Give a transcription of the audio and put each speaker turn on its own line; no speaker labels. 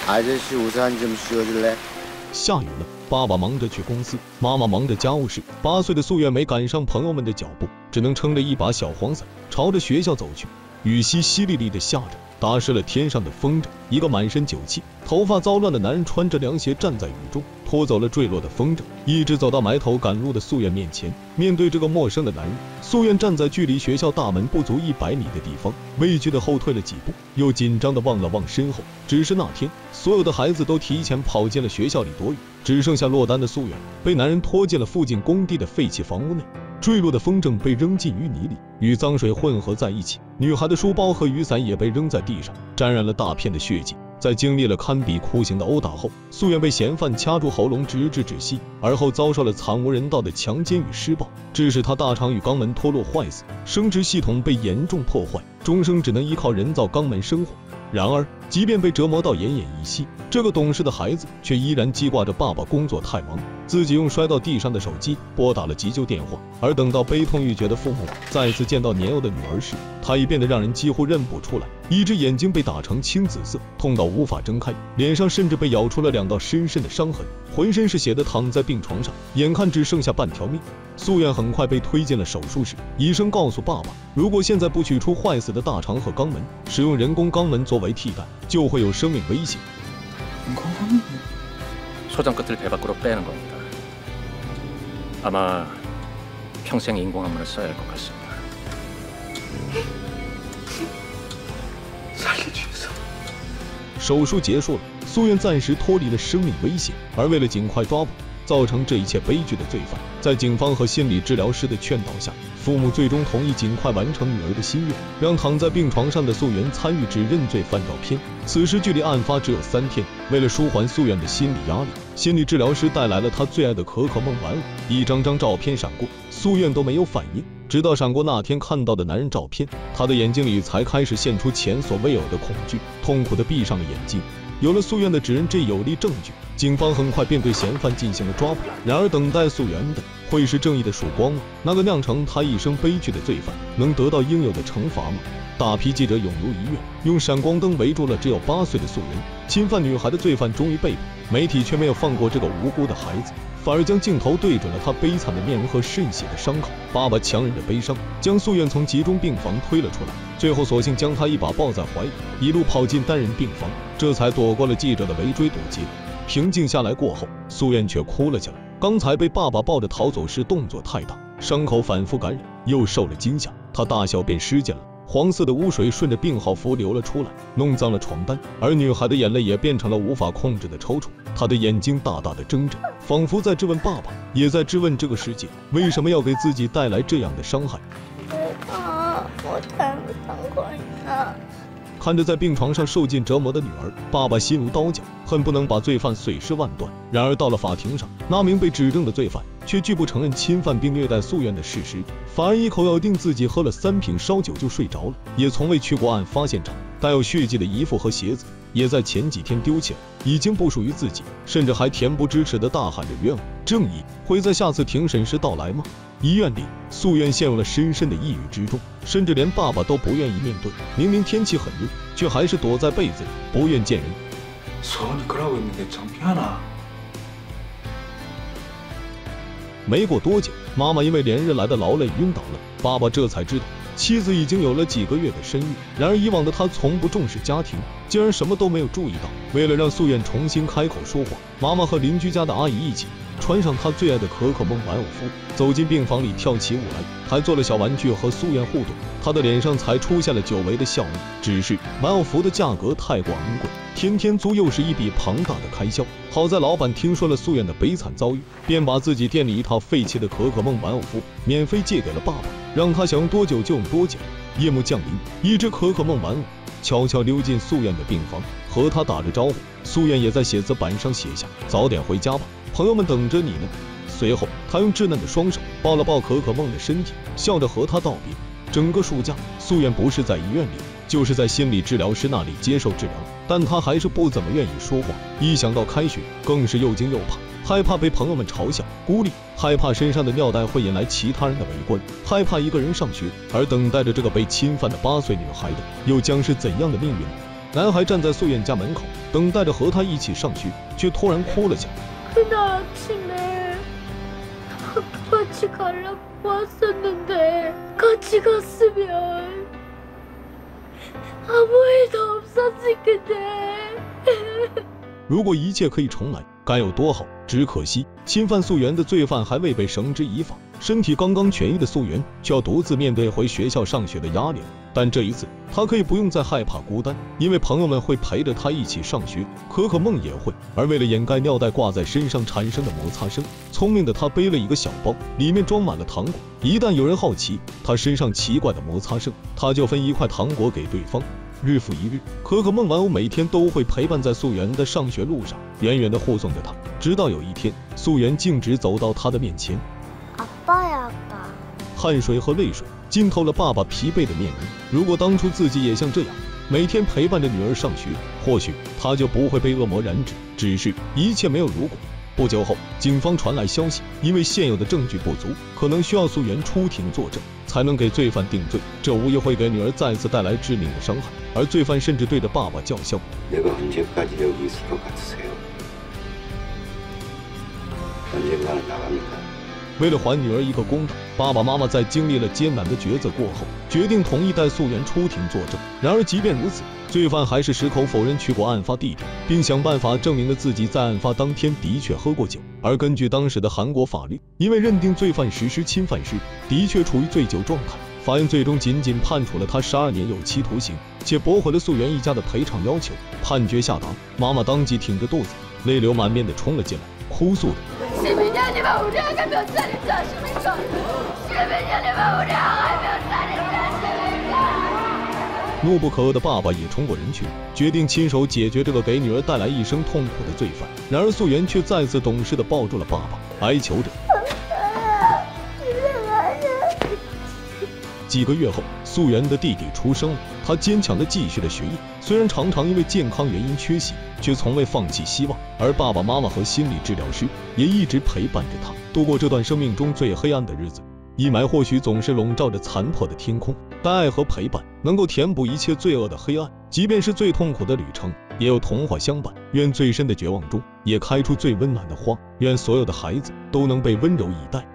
아저씨 우산 좀 씌워줄래？
下雨了，爸爸忙着去公司，妈妈忙着家务事。8岁的素媛没赶上朋友们的脚步，只能撑着一把小黄伞，朝着学校走去。雨淅淅沥沥的下着，打湿了天上的风筝。一个满身酒气、头发糟乱的男人穿着凉鞋站在雨中，拖走了坠落的风筝，一直走到埋头赶路的素媛面前。面对这个陌生的男人，素媛站在距离学校大门不足100米的地方，畏惧的后退了几步，又紧张的望了望身后。只是那天，所有的孩子都提前跑进了学校里躲雨，只剩下落单的素媛被男人拖进了附近工地的废弃房屋内。坠落的风筝被扔进淤泥里，与脏水混合在一起。女孩的书包和雨伞也被扔在地上，沾染了大片的血迹。在经历了堪比酷刑的殴打后，素媛被嫌犯掐住喉咙直至窒息，而后遭受了惨无人道的强奸与施暴，致使她大肠与肛门脱落坏死，生殖系统被严重破坏，终生只能依靠人造肛门生活。然而，即便被折磨到奄奄一息，这个懂事的孩子却依然记挂着爸爸工作太忙，自己用摔到地上的手机拨打了急救电话。而等到悲痛欲绝的父母再次见到年幼的女儿时，她已变得让人几乎认不出来，一只眼睛被打成青紫色，痛到无法睁开，脸上甚至被咬出了2道深深的伤痕，浑身是血的躺在病床上，眼看只剩下半条命。素媛很快被推进了手术室，医生告诉爸爸，如果现在不取出坏死的大肠和肛门，使用人工肛门作为替代，就会有生命危险。
소장 끝을 배 밖으로 빼는 겁니다. 아마 평생 인공암문을 써야 할 것 같습니다.
살려주세요.
手术结束了，素媛暂时脱离了生命危险，而为了尽快抓捕造成这一切悲剧的罪犯，在警方和心理治疗师的劝导下，父母最终同意尽快完成女儿的心愿，让躺在病床上的素媛参与指认罪犯照片。此时距离案发只有3天，为了舒缓素媛的心理压力，心理治疗师带来了她最爱的可可梦玩偶，一张张照片闪过，素媛都没有反应，直到闪过那天看到的男人照片，她的眼睛里才开始现出前所未有的恐惧，痛苦地闭上了眼睛。有了素媛的指认这有力证据，警方很快便对嫌犯进行了抓捕。然而等待素媛的会是正义的曙光吗？那个酿成他一生悲剧的罪犯能得到应有的惩罚吗？大批记者涌入医院，用闪光灯围住了只有8岁的素媛。侵犯女孩的罪犯终于被捕，媒体却没有放过这个无辜的孩子，反而将镜头对准了他悲惨的面容和渗血的伤口。爸爸强忍着悲伤，将素媛从集中病房推了出来，最后索性将她一把抱在怀里，一路跑进单人病房，这才躲过了记者的围追堵截。平静下来过后，素媛却哭了起来。刚才被爸爸抱着逃走时动作太大，伤口反复感染，又受了惊吓，她大小便失禁了。黄色的污水顺着病号服流了出来，弄脏了床单，而女孩的眼泪也变成了无法控制的抽搐。她的眼睛大大的睁着，仿佛在质问爸爸，也在质问这个世界为什么要给自己带来这样的伤害。
我才不当过呢。
看着在病床上受尽折磨的女儿，爸爸心如刀绞，恨不能把罪犯碎尸万段。然而到了法庭上，那名被指证的罪犯却拒不承认侵犯并虐待素媛的事实，反而一口咬定自己喝了3瓶烧酒就睡着了，也从未去过案发现场。带有血迹的衣服和鞋子也在前几天丢弃了，已经不属于自己，甚至还恬不知耻地大喊着冤枉。正义会在下次庭审时到来吗？医院里，素媛陷入了深深的抑郁之中，甚至连爸爸都不愿意面对。明明天气很热，却还是躲在被子里不愿见人。没过多久，妈妈因为连日来的劳累晕倒了，爸爸这才知道妻子已经有了几个月的身孕。然而以往的他从不重视家庭，竟然什么都没有注意到。为了让素媛重新开口说话，妈妈和邻居家的阿姨一起穿上她最爱的可可梦玩偶服，走进病房里跳起舞来，还做了小玩具和素媛互动。她的脸上才出现了久违的笑容。只是玩偶服的价格太过昂贵，天天租又是一笔庞大的开销。好在老板听说了素媛的悲惨遭遇，便把自己店里一套废弃的可可梦玩偶服免费借给了爸爸，让他想用多久就用多久。夜幕降临，一只可可梦玩偶悄悄溜进素媛的病房，和他打着招呼。素媛也在写字板上写下：早点回家吧，朋友们等着你呢。随后他用稚嫩的双手抱了抱可可梦的身体，笑着和他道别。整个暑假，素媛不是在医院里，就是在心理治疗师那里接受治疗，但她还是不怎么愿意说话。一想到开学，更是又惊又怕，害怕被朋友们嘲笑孤立，害怕身上的尿袋会引来其他人的围观，害怕一个人上学。而等待着这个被侵犯的8岁女孩的又将是怎样的命运呢？ 男孩站在素媛家门口，等待着和他一起上学，却突然哭了起来。
그날 아침에 같이 가려고 왔었는데 같이 갔으면 아무 일도 없었을 텐데.
如果一切可以重来，该有多好！只可惜，侵犯素媛的罪犯还未被绳之以法，身体刚刚痊愈的素媛却要独自面对回学校上学的压力了。但这一次，她可以不用再害怕孤单，因为朋友们会陪着她一起上学，可可梦也会。而为了掩盖尿袋挂在身上产生的摩擦声，聪明的她背了一个小包，里面装满了糖果。一旦有人好奇她身上奇怪的摩擦声，她就分一块糖果给对方。 日复一日，可可梦玩偶每天都会陪伴在素媛的上学路上，远远地护送着她。直到有一天，素媛径直走到她的面前。
아빠야, 아빠.
汗水和泪水浸透了爸爸疲惫的面容。如果当初自己也像这样，每天陪伴着女儿上学，或许他就不会被恶魔染指。只是一切没有如果。不久后，警方传来消息，因为现有的证据不足，可能需要素媛出庭作证，才能给罪犯定罪。这无疑会给女儿再次带来致命的伤害。而罪犯甚至对着爸爸叫嚣：“언제까지여기있을것같으세요？언젠가는나갑니까？” 为了还女儿一个公道，爸爸妈妈在经历了艰难的抉择过后，决定同意带素媛出庭作证。然而，即便如此，罪犯还是矢口否认去过案发地点，并想办法证明了自己在案发当天的确喝过酒。而根据当时的韩国法律，因为认定罪犯实施侵犯时的确处于醉酒状态，法院最终仅判处了他12年有期徒刑，且驳回了素媛一家的赔偿要求。判决下达，妈妈当即挺着肚子，泪流满面的冲了进来，哭诉着。
11년이면 우리 아가 몇 살인지 아십니까? 11년이면 우리 아가 몇 살인지 아십니까?
怒不可遏的爸爸也冲过人群，决定亲手解决这个给女儿带来一生痛苦的罪犯。然而素媛却再次懂事地抱住了爸爸，哀求着。几个月后，素媛的弟弟出生了，他坚强地继续了学业，虽然常常因为健康原因缺席，却从未放弃希望。而爸爸妈妈和心理治疗师也一直陪伴着他度过这段生命中最黑暗的日子。阴霾或许总是笼罩着残破的天空，但爱和陪伴能够填补一切罪恶的黑暗。即便是最痛苦的旅程，也有童话相伴。愿最深的绝望中也开出最温暖的花，愿所有的孩子都能被温柔以待。